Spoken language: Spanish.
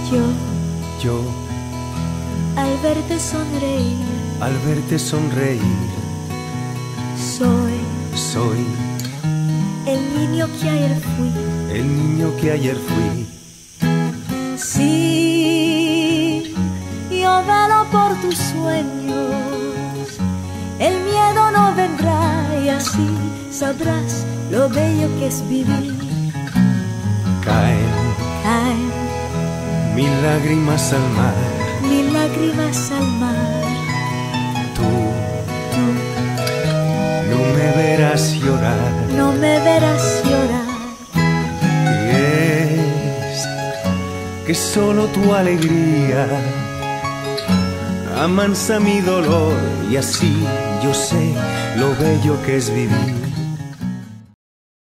Yo, yo, al verte sonreír, soy soy el niño que ayer fui. el niño que ayer fui. Sí, yo velo por tus sueños, el miedo no vendrá y así sabrás lo bello que es vivir. Caen Caen mil lágrimas al mar, mil lágrimas al mar. tú Tú no me verás llorar. no me verás llorar. Y es que solo tu alegría amansa mi dolor y así yo sé lo bello que es vivir.